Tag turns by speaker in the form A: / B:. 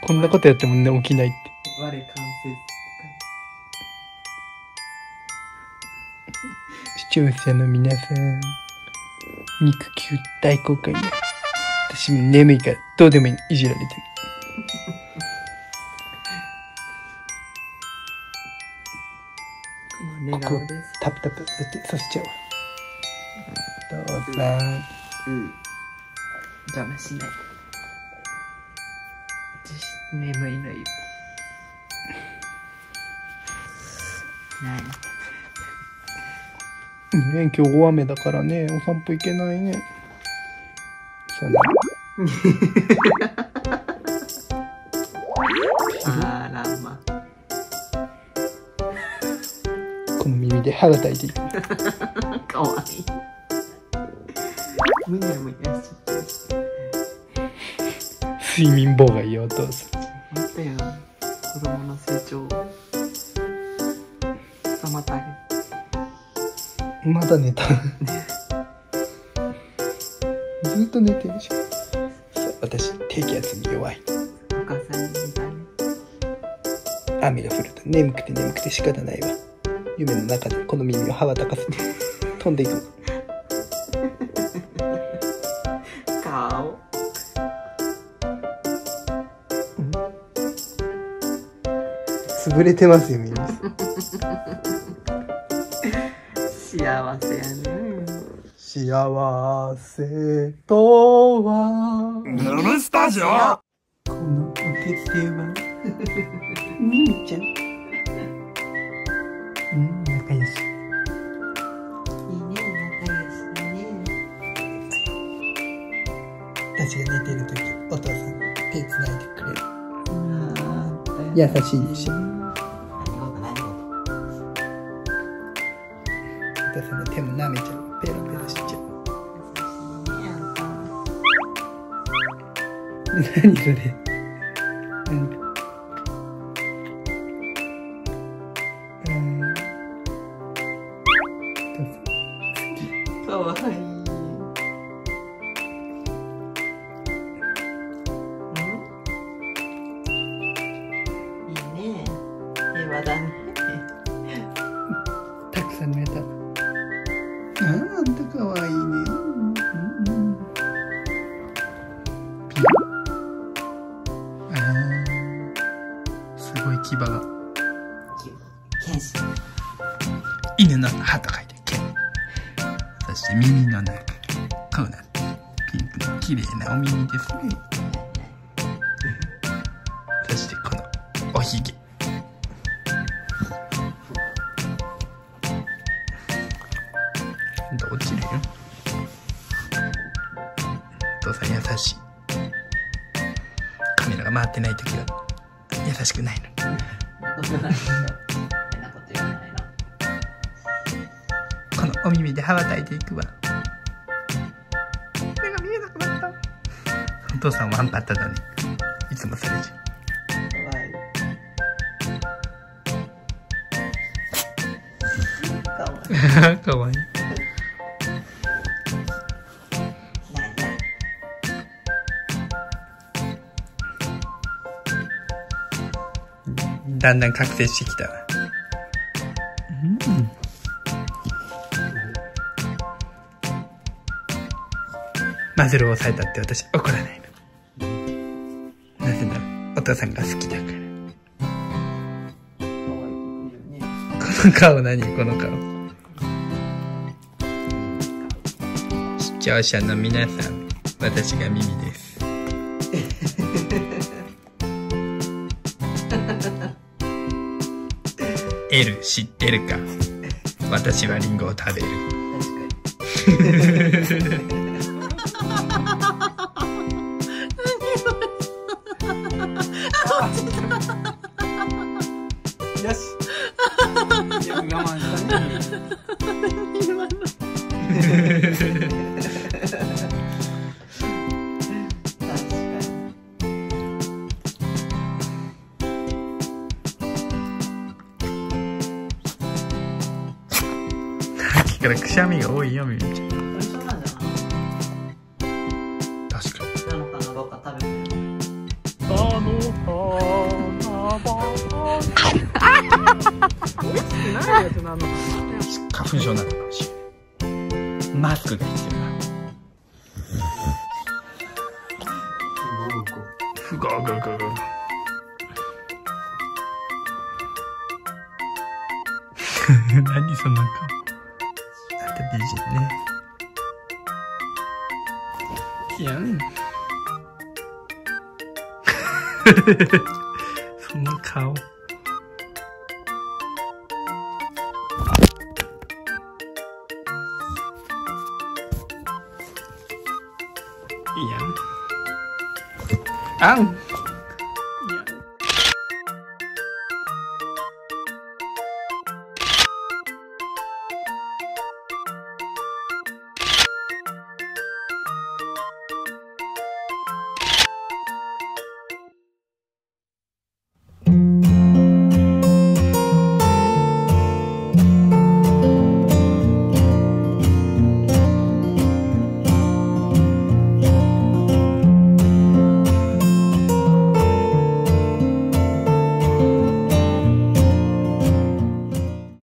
A: こんなことやってもね、起きないって。
B: 我関
A: 視聴者の皆さん、肉球大公開や。私も眠いからどうでもいいじられてる。
B: 寝顔です。
A: タプタプってさせちゃうわ。どうぞ。
B: 邪魔しない。私眠いのよ。
A: ね、今日大雨だからね、お散歩行けないね。そうね。
B: あらま。
A: この耳で歯がたいていく。
B: かわいい。むにゃむにゃしちゃう。
A: 睡眠妨害よ、お父さん。
B: 待ってよ。子供の成長を妨げ。
A: まだ寝た。ずっと寝てるじゃん。そう、私低気圧に弱い。
B: お母さんに似たね。
A: 雨が降ると眠くて仕方ないわ。夢の中でこの耳を羽ばたかせて飛んでいく。
B: 顔。
A: 潰れてますよ、耳。
B: 幸せやね。
A: 幸せとは
C: ヌルスタジオ。
A: このお手手はミミちゃん。仲良し。
B: いいね、仲良しだね。
A: 私が寝てる時、お父さん手つないでくれる。優しいでしょ。お父さんの手も舐めちゃう。ペロペロしちゃう。何それ。
B: かわいい。いいね。平和だね。
A: たくさん寝た。あんたかわいいね。すごい牙が。
B: 剣士。
A: 犬の歯と書いて剣。そして耳の中がこうなってピンクの綺麗なお耳ですね。そしてこのおひげ。落ちるよ。お父さん優しい。カメラが回ってない時は優しくないの。このお耳で羽ばたいていくわ。目が見えなくなった。お父さんワンパッタだね。いつもそれじゃ。かわいい。だんだん覚醒してきたわ。マズルを抑えたって私怒らないの。なぜならお父さんが好きだから。この顔何？この顔。視聴者の皆さん、私が耳です。L 知ってるか？私はリンゴを食べる。
C: よし。よく我慢したね。
A: さっきからくしゃみが多いよ、みみちゃん。確かに。
B: なのかな、どっか食べてる。
A: あの
B: やつなの。
A: 花粉症なのかもしれない。マスクが必要だ。ふごごごご。何その顔。あんた美人ね。いやん。その顔。いいやん。あん。